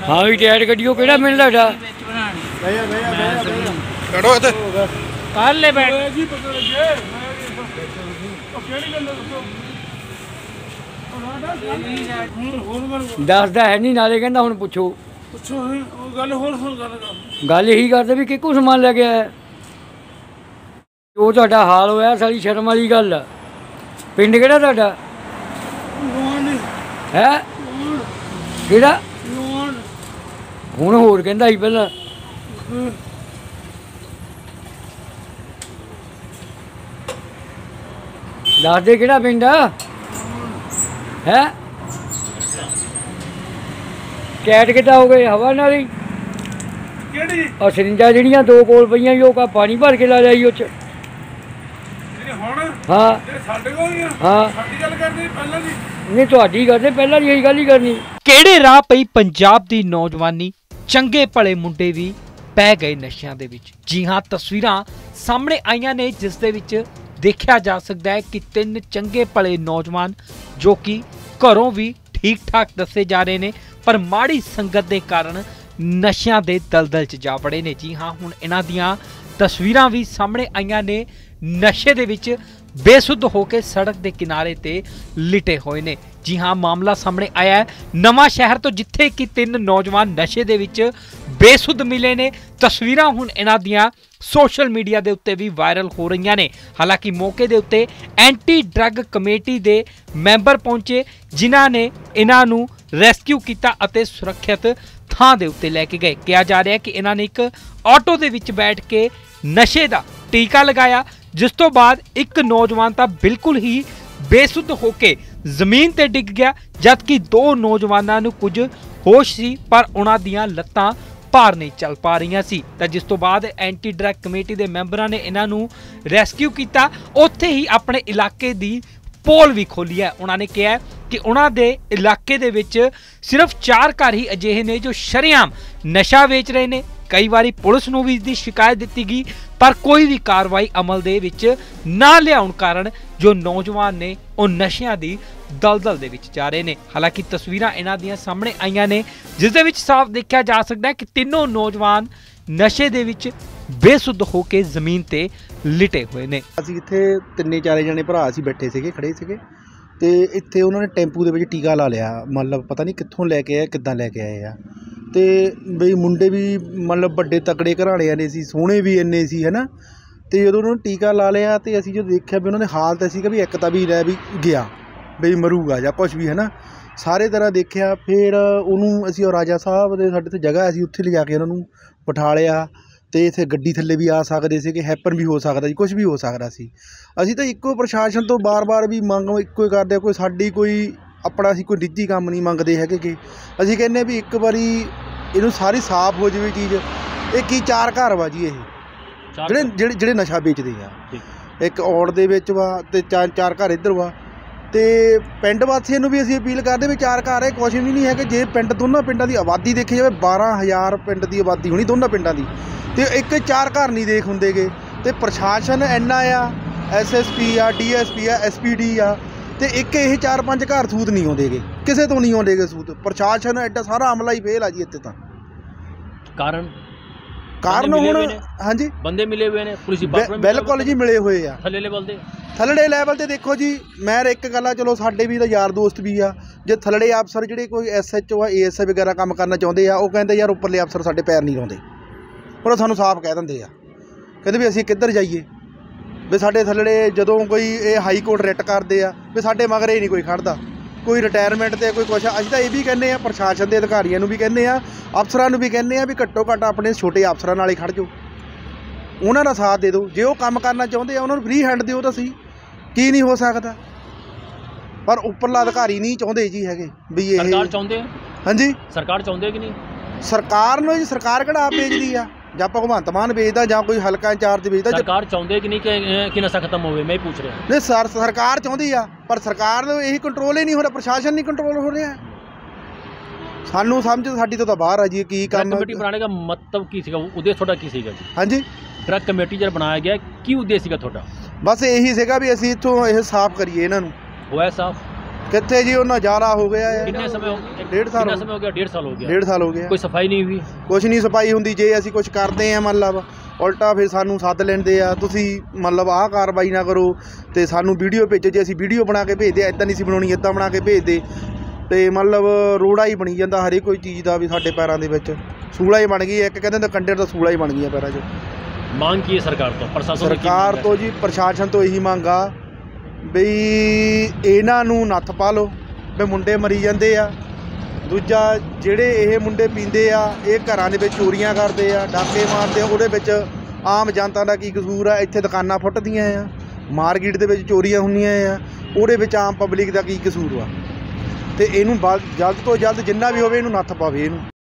हाँ भी टायर कटियो केड़ा मिल रहा कर ले बैठ दसदा है नहीं नाले कहंदा हुण पुछो गल यही करदे भी किको समान लै गया है जो तुहाडा हाल होया सारी शर्म वाली गल आ पिंड किहड़ा तुहाडा है किहड़ा हुण होर कहंदा ਸੀ ਪਹਿਲਾਂ ਦੱਸ ਦੇ ਕਿਹੜਾ ਪਿੰਡ ਆ है कैट कितना हो गए हवा नाली और सिरिंजा जड़ियाँ दो कोल पईयां जो का पानी भर के ला जाई उच हाँ हाँ नहीं तुहाडी करदे पहला दी यही गल ही करनी ਕਿਹੜੇ ਰਾਹ ਪਈ ਪੰਜਾਬ ਦੀ ਨੌਜਵਾਨੀ ਚੰਗੇ ਭਲੇ ਮੁੰਡੇ ਵੀ ਪੈ ਗਏ ਨਸ਼ਿਆਂ ਦੇ ਵਿੱਚ। ਜੀ ਹਾਂ, ਤਸਵੀਰਾਂ ਸਾਹਮਣੇ ਆਈਆਂ ਨੇ ਜਿਸ ਦੇ ਵਿੱਚ ਦੇਖਿਆ ਜਾ ਸਕਦਾ ਹੈ ਕਿ ਤਿੰਨ ਚੰਗੇ ਭਲੇ ਨੌਜਵਾਨ ਜੋ ਕਿ ਘਰੋਂ ਵੀ ਠੀਕ ਠਾਕ ਦੱਸੇ ਜਾ ਰਹੇ ਨੇ ਪਰ ਮਾੜੀ ਸੰਗਤ ਦੇ ਕਾਰਨ ਨਸ਼ਿਆਂ ਦੇ ਦਲਦਲ 'ਚ ਜਾ ਵੜੇ ਨੇ। ਜੀ ਹਾਂ, ਹੁਣ ਇਹਨਾਂ ਦੀਆਂ ਤਸਵੀਰਾਂ ਵੀ ਸਾਹਮਣੇ ਆਈਆਂ ਨੇ ਨਸ਼ੇ ਦੇ ਵਿੱਚ ਬੇਸੁੱਧ ਹੋ ਕੇ ਸੜਕ ਦੇ ਕਿਨਾਰੇ ਤੇ ਲਿਟੇ ਹੋਏ ਨੇ। ਜੀ ਹਾਂ, ਮਾਮਲਾ ਸਾਹਮਣੇ ਆਇਆ ਹੈ ਨਵਾਂ ਸ਼ਹਿਰ ਤੋਂ ਜਿੱਥੇ ਕਿ ਤਿੰਨ ਨੌਜਵਾਨ ਨਸ਼ੇ ਦੇ ਵਿੱਚ ਬੇਸੁੱਧ ਮਿਲੇ ਨੇ। ਤਸਵੀਰਾਂ ਹੁਣ ਇਹਨਾਂ ਦੀਆਂ ਸੋਸ਼ਲ ਮੀਡੀਆ ਦੇ ਉੱਤੇ ਵੀ ਵਾਇਰਲ ਹੋ ਰਹੀਆਂ ਨੇ। ਹਾਲਾਂਕਿ ਮੌਕੇ ਦੇ ਉੱਤੇ ਐਂਟੀ ਡਰੱਗ ਕਮੇਟੀ ਦੇ ਮੈਂਬਰ ਪਹੁੰਚੇ ਜਿਨ੍ਹਾਂ ਨੇ ਇਹਨਾਂ ਨੂੰ ਰੈਸਕਿਊ ਕੀਤਾ ਅਤੇ ਸੁਰੱਖਿਅਤ ਥਾਂ ਦੇ ਉੱਤੇ ਲੈ ਕੇ ਗਏ। ਕਿਹਾ ਜਾ ਰਿਹਾ ਕਿ ਇਹਨਾਂ ਨੇ ਇੱਕ ਆਟੋ ਦੇ ਵਿੱਚ ਬੈਠ ਕੇ ਨਸ਼ੇ ਦਾ ਟੀਕਾ ਲਗਾਇਆ ਜਿਸ ਤੋਂ ਬਾਅਦ ਇੱਕ ਨੌਜਵਾਨ ਤਾਂ ਬਿਲਕੁਲ ਹੀ ਬੇਸੁੱਧ ਹੋ ਕੇ ਜ਼ਮੀਨ ਤੇ ਡਿੱਗ ਗਿਆ ਜਦਕਿ ਦੋ ਨੌਜਵਾਨਾਂ ਨੂੰ ਕੁਝ ਹੋਸ਼ ਸੀ ਪਰ ਉਹਨਾਂ ਦੀਆਂ ਲੱਤਾਂ ਭਾਰ ਨਹੀਂ ਚੱਲ ਪਾ ਰਹੀਆਂ ਸੀ। ਤਾਂ ਜਿਸ ਤੋਂ ਬਾਅਦ ਐਂਟੀ ਡਰੱਗ ਕਮੇਟੀ ਦੇ ਮੈਂਬਰਾਂ ਨੇ ਇਹਨਾਂ ਨੂੰ ਰੈਸਕਿਊ ਕੀਤਾ। ਉੱਥੇ ਹੀ ਆਪਣੇ ਇਲਾਕੇ ਦੀ ਪੋਲ ਵੀ ਖੋਲੀ ਹੈ। ਉਹਨਾਂ ਨੇ ਕਿਹਾ ਕਿ ਉਹਨਾਂ ਦੇ ਇਲਾਕੇ ਦੇ ਵਿੱਚ ਸਿਰਫ 4 ਘਰ ਹੀ ਅਜਿਹੇ ਨੇ ਜੋ ਸ਼ਰੇਆਮ ਨਸ਼ਾ ਵੇਚ ਰਹੇ ਨੇ। ਕਈ ਵਾਰੀ ਪੁਲਿਸ ਨੂੰ ਵੀ ਇਸਦੀ ਸ਼ਿਕਾਇਤ ਦਿੱਤੀ ਗਈ ਪਰ ਕੋਈ ਵੀ ਕਾਰਵਾਈ ਅਮਲ ਦੇ ਵਿੱਚ ਨਾ ਲਿਆਉਣ ਕਾਰਨ ਜੋ ਨੌਜਵਾਨ ਨੇ ਉਹ ਨਸ਼ਿਆਂ ਦੀ ਦਲਦਲ ਦੇ ਵਿੱਚ ਜਾ ਰਹੇ ਨੇ। ਹਾਲਾਂਕਿ ਤਸਵੀਰਾਂ ਇਹਨਾਂ ਦੀਆਂ ਸਾਹਮਣੇ ਆਈਆਂ ਨੇ ਜਿਸ ਦੇ ਵਿੱਚ ਸਾਫ਼ ਦੇਖਿਆ ਜਾ ਸਕਦਾ ਹੈ ਕਿ ਤਿੰਨੋਂ ਨੌਜਵਾਨ ਨਸ਼ੇ ਦੇ ਵਿੱਚ ਬੇਸੁੱਧ ਹੋ ਕੇ ਜ਼ਮੀਨ ਤੇ ਲਿਟੇ ਹੋਏ ਨੇ। ਅਸੀਂ ਇੱਥੇ ਤਿੰਨੇ ਚਾਰੇ ਜਣੇ ਭਰਾ ਅਸੀਂ ਬੈਠੇ ਸੀਗੇ ਖੜੇ ਸੀਗੇ ਤੇ ਇੱਥੇ ਉਹਨਾਂ ਨੇ ਟੈਂਪੂ ਦੇ ਵਿੱਚ ਟੀਕਾ ਲਾ ਲਿਆ। ਮਤਲਬ ਪਤਾ ਨਹੀਂ ਕਿੱਥੋਂ ਲੈ ਕੇ ਆਏ ਕਿੱਦਾਂ ਲੈ ਕੇ ਆਏ ਆ ਤੇ ਬਈ ਮੁੰਡੇ ਵੀ ਮਤਲਬ ਵੱਡੇ ਤਕੜੇ ਘਰਾਣਿਆਂ ਦੇ ਸੀ ਸੋਹਣੇ ਵੀ ਇੰਨੇ ਸੀ ਹੈ ਨਾ। ਤੇ ਜਦੋਂ ਉਹਨਾਂ ਨੂੰ ਟੀਕਾ ਲਾ ਲਿਆ ਤੇ ਅਸੀਂ ਜੋ ਦੇਖਿਆ ਵੀ ਉਹਨਾਂ ਦੇ ਹਾਲਤ ਐਸੀ ਕਿ ਵੀ ਇੱਕ ਤਾਂ ਵੀ ਰਹਿ ਵੀ ਗਿਆ ਬਈ ਮਰੂਗਾ ਜਾਂ ਕੁਛ ਵੀ ਹੈ ਨਾ ਸਾਰੇ ਤਰ੍ਹਾਂ ਦੇਖਿਆ। ਫਿਰ ਉਹਨੂੰ ਅਸੀਂ ਰਾਜਾ ਸਾਹਿਬ ਦੇ ਸਾਡੇ ਤੇ ਜਗ੍ਹਾ ਅਸੀਂ ਉੱਥੇ ਲਿਜਾ ਕੇ ਉਹਨਾਂ ਨੂੰ ਬਿਠਾ ਲਿਆ ਤੇ ਇੱਥੇ ਗੱਡੀ ਥੱਲੇ ਵੀ ਆ ਸਕਦੇ ਸੀਗੇ ਹੈਪਨ ਵੀ ਹੋ ਸਕਦਾ ਸੀ ਕੁਛ ਵੀ ਹੋ ਸਕਦਾ ਸੀ। ਅਸੀਂ ਤਾਂ ਇੱਕੋ ਪ੍ਰਸ਼ਾਸਨ ਤੋਂ ਬਾਰ-ਬਾਰ ਵੀ ਮੰਗ ਇੱਕੋ ਹੀ ਕਰਦੇ ਕੋਈ ਸਾਡੀ ਕੋਈ ਆਪਣਾ ਅਸੀਂ ਕੋਈ ਨਿੱਜੀ ਕੰਮ ਨਹੀਂ ਮੰਗਦੇ ਹੈਗੇ ਕਿ ਅਸੀਂ ਕਹਿੰਦੇ ਵੀ ਇੱਕ ਵਾਰੀ ਇਹਨੂੰ ਸਾਰੀ ਸਾਫ਼ ਹੋ ਜਾਵੇ ਚੀਜ਼। ਇਹ ਕੀ 4 ਘਰ ਵਾ ਜੀ ਇਹ ਜਿਹੜੇ ਨਸ਼ਾ ਵੇਚਦੇ ਆ ਇੱਕ ਔੜ ਦੇ ਵਿੱਚ ਵਾ ਤੇ 4 ਘਰ ਇੱਧਰ ਵਾ ਤੇ ਪਿੰਡ ਵਾਸੀਆਂ ਨੂੰ ਵੀ ਅਸੀਂ ਅਪੀਲ ਕਰਦੇ ਵੀ 4 ਘਰ ਇਹ ਕੁਛ ਵੀ ਨਹੀਂ ਹੈ ਕਿ ਜੇ ਪਿੰਡ ਦੋਨਾਂ ਪਿੰਡਾਂ ਦੀ ਆਬਾਦੀ ਦੇਖੀ ਜਾਵੇ 12,000 ਪਿੰਡ ਦੀ ਆਬਾਦੀ ਹੋਣੀ ਦੋਨਾਂ ਪਿੰਡਾਂ ਦੀ ਤੇ ਇੱਕ 4 ਘਰ ਨਹੀਂ ਦੇਖ ਹੁੰਦੇਗੇ ਤੇ ਪ੍ਰਸ਼ਾਸਨ ਇੰਨਾ ਆ SSP ਆ DSP ਆ SPD ਆ ਤੇ ਇੱਕ ਇਹ 4-5 ਘਰ ਸੂਤ ਨਹੀਂ ਆਉਂਦੇਗੇ ਕਿਸੇ ਤੋਂ ਨਹੀਂ ਆਉਂਦੇਗੇ ਸੂਤ। ਪ੍ਰਸ਼ਾਸਨ ਐਡਾ ਸਾਰਾ ਅਮਲਾ ਹੀ ਫੇਲ ਆ ਜੀ ਇੱਥੇ ਤਾਂ। ਕਾਰਨ ਹੁਣ ਹਾਂਜੀ ਬੰਦੇ ਮਿਲੇ ਹੋਏ ਨੇ ਪੁਲਿਸ ਬਿਲਕੁਲ ਜੀ ਮਿਲੇ ਹੋਏ ਆ ਥੱਲੜੇ ਲੈਵਲ ਤੇ ਦੇਖੋ ਜੀ। ਮੈਂ ਇੱਕ ਗੱਲ ਆ ਚਲੋ ਸਾਡੇ ਵੀ ਤਾਂ ਯਾਰ ਦੋਸਤ ਵੀ ਆ ਜੇ ਥੱਲੜੇ ਅਫਸਰ ਜਿਹੜੇ ਕੋਈ SHO ਆ ASI ਵਗੈਰਾ ਕੰਮ ਕਰਨਾ ਚਾਹੁੰਦੇ ਆ ਉਹ ਕਹਿੰਦੇ ਯਾਰ ਉੱਪਰਲੇ ਅਫਸਰ ਸਾਡੇ ਪੈਰ ਨਹੀਂ ਲਾਉਂਦੇ। ਉਹ ਸਾਨੂੰ ਸਾਫ਼ ਕਹਿ ਦਿੰਦੇ ਆ ਕਹਿੰਦੇ ਵੀ ਅਸੀਂ ਕਿੱਧਰ ਜਾਈਏ ਵੀ ਸਾਡੇ ਥੱਲੜੇ ਜਦੋਂ ਕੋਈ ਇਹ ਹਾਈ ਕੋਰਟ ਰਿਟ ਕਰਦੇ ਆ ਵੀ ਸਾਡੇ ਮਗਰ ਇਹ ਨਹੀਂ ਕੋਈ ਖੜ੍ਹਦਾ ਕੋਈ ਰਿਟਾਇਰਮੈਂਟ ਤੇ ਕੋਈ ਕੁਛ। ਅਸੀਂ ਤਾਂ ਇਹ ਵੀ ਕਹਿੰਦੇ ਆ ਪ੍ਰਸ਼ਾਸਨ ਦੇ ਅਧਿਕਾਰੀਆਂ ਨੂੰ ਵੀ ਕਹਿੰਦੇ ਆ ਅਫਸਰਾਂ ਨੂੰ ਵੀ ਕਹਿੰਦੇ ਆ ਵੀ ਘੱਟੋ ਘੱਟ ਆਪਣੇ ਛੋਟੇ ਅਫਸਰਾਂ ਨਾਲ ਹੀ ਖੜ੍ਹ ਜਾਓ ਉਹਨਾਂ ਦਾ ਸਾਥ ਦੇ ਦਿਓ। ਜੇ ਉਹ ਕੰਮ ਕਰਨਾ ਚਾਹੁੰਦੇ ਆ ਉਹਨਾਂ ਨੂੰ ਫ੍ਰੀ ਹੈਂਡ ਦਿਓ ਤਾਂ ਸਹੀ ਕੀ ਨਹੀਂ ਹੋ ਸਕਦਾ ਪਰ ਉੱਪਰਲਾ ਅਧਿਕਾਰੀ ਨਹੀਂ ਚਾਹੁੰਦੇ ਜੀ ਹੈਗੇ ਵੀ ਇਹ ਸਰਕਾਰ ਚਾਹੁੰਦੇ ਆ। ਹਾਂਜੀ ਸਰਕਾਰ ਚਾਹੁੰਦੇ ਕਿ ਨਹੀਂ ਸਰਕਾਰ ਨੂੰ ਜੀ ਸਰਕਾਰ ਕਿਹੜਾ ਆਪ ਵੇਚਦੀ ਆ ਜਾਂ ਭਗਵੰਤ ਮਾਨ ਵੇਚਦਾ ਜਾਂ ਕੋਈ ਹਲਕਾ ਇੰਚਾਰਜ ਵੇਚਦਾ। ਸਰਕਾਰ ਚਾਹੁੰਦੇ ਕਿ ਨਹੀਂ ਕਿ ਨਸ਼ਾ ਖਤਮ ਹੋਵੇ ਮੈਂ ਪੁੱਛ ਰਿਹਾ। ਨਹੀਂ ਸਰਕਾਰ ਚਾਹੁੰਦੀ ਆ ਪਰ ਸਰਕਾਰ ਨੂੰ ਇਹੀ ਕੰਟਰੋਲ ਹੀ ਨਹੀਂ ਹੋ ਰਿਹਾ ਪ੍ਰਸ਼ਾਸਨ ਨਹੀਂ ਕੰਟਰੋਲ ਹੋ ਰਿਹਾ। ਸਾਨੂੰ ਸਮਝ ਸਾਡੀ ਤੋਂ ਤਾਂ ਬਾਹਰ ਆ ਜੀ ਕੀ ਕੰਮ ਕਮੇਟੀ ਬਣਾਉਣੇ ਦਾ ਮਤਲਬ ਕੀ ਸੀਗਾ ਉਦੇਸ਼ ਤੁਹਾਡਾ ਕੀ ਸੀਗਾ ਜੀ? ਹਾਂਜੀ ਡਰੱਗ ਕਮੇਟੀ ਜਿਹੜਾ ਬਣਾਇਆ ਗਿਆ ਕੀ ਉਦੇਸ਼ ਸੀਗਾ ਤੁਹਾਡਾ? ਬਸ ਇਹੀ ਸੀਗਾ ਵੀ ਅਸੀਂ ਇੱਥੋਂ ਇਹ ਸਾਫ਼ ਕਰੀਏ ਇਹਨਾਂ ਨੂੰ। ਹੋਇਆ ਸਾਫ਼ कितने जी उन्हें ज़्यादा हो गया है। कितने समय हो 1.5 साल कितना समय हो गया? 1.5 साल हो गया। 1.5 साल हो गया। कोई सफाई नहीं हुई? कुछ नहीं सफाई होंदी, जे ਅਸੀਂ ਕੁਝ ਕਰਦੇ ਆ ਮਤਲਬ ਉਲਟਾ ਫਿਰ ਸਾਨੂੰ ਸੱਦ ਲੈਂਦੇ ਆ, ਤੁਸੀਂ ਮਤਲਬ ਆਹ ਕਾਰਵਾਈ ਨਾ ਕਰੋ ਤੇ ਸਾਨੂੰ ਵੀਡੀਓ ਭੇਜੋ, ਜੇ ਅਸੀਂ ਵੀਡੀਓ ਬਣਾ ਕੇ ਭੇਜਦੇ ਇੱਦਾਂ ਨਹੀਂ ਸੀ ਬਣਾਉਣੀ, ਇੱਦਾਂ ਬਣਾ ਕੇ ਭੇਜਦੇ ਤੇ ਮਤਲਬ ਰੋੜਾ ਹੀ ਬਣੀ ਜਾਂਦਾ ਹਰੇਕ ਕੋਈ ਚੀਜ਼ ਦਾ ਵੀ ਸਾਡੇ ਪੈਰਾਂ ਦੇ ਵਿੱਚ ਸੂਲਾ ਹੀ ਬਣ ਗਈ, ਇੱਕ ਕਹਿੰਦੇ ਤਾਂ ਕੰਡੇ ਦਾ ਸੂਲਾ ਹੀ ਬਣ ਗਈਆਂ ਪੈਰਾਂ 'ਚ। मांग की है सरकार तो, प्रशासन की ਸਰਕਾਰ मांग है? ਤੋਂ ਜੀ ਪ੍ਰਸ਼ਾਸਨ ਤੋਂ ਇਹੀ ਮੰਗ ਆ ਬਈ ਇਹਨਾਂ ਨੂੰ ਨੱਥ ਪਾ ਲਓ ਵੀ ਮੁੰਡੇ ਮਰੀ ਜਾਂਦੇ ਆ। ਦੂਜਾ ਜਿਹੜੇ ਇਹ ਮੁੰਡੇ ਪੀਂਦੇ ਆ, ਇਹ ਘਰਾਂ ਦੇ ਵਿੱਚ ਚੋਰੀਆਂ ਕਰਦੇ ਆ, ਡਾਕੇ ਮਾਰਦੇ ਆ, ਉਹਦੇ ਵਿੱਚ ਆਮ ਜਨਤਾ ਦਾ ਕੀ ਕਸੂਰ ਆ? ਇੱਥੇ ਦੁਕਾਨਾਂ ਫੁੱਟਦੀਆਂ ਆ, ਮਾਰਕੀਟ ਦੇ ਵਿੱਚ ਚੋਰੀਆਂ ਹੁੰਦੀਆਂ ਆ, ਉਹਦੇ ਵਿੱਚ ਆਮ ਪਬਲਿਕ ਦਾ ਕੀ ਕਸੂਰ ਆ? ਤੇ ਇਹਨੂੰ ਜਲਦ ਤੋਂ ਜਲਦ ਜਿੰਨਾ ਵੀ ਹੋਵੇ ਇਹਨੂੰ ਨੱਥ ਪਾਵੇ ਇਹਨੂੰ।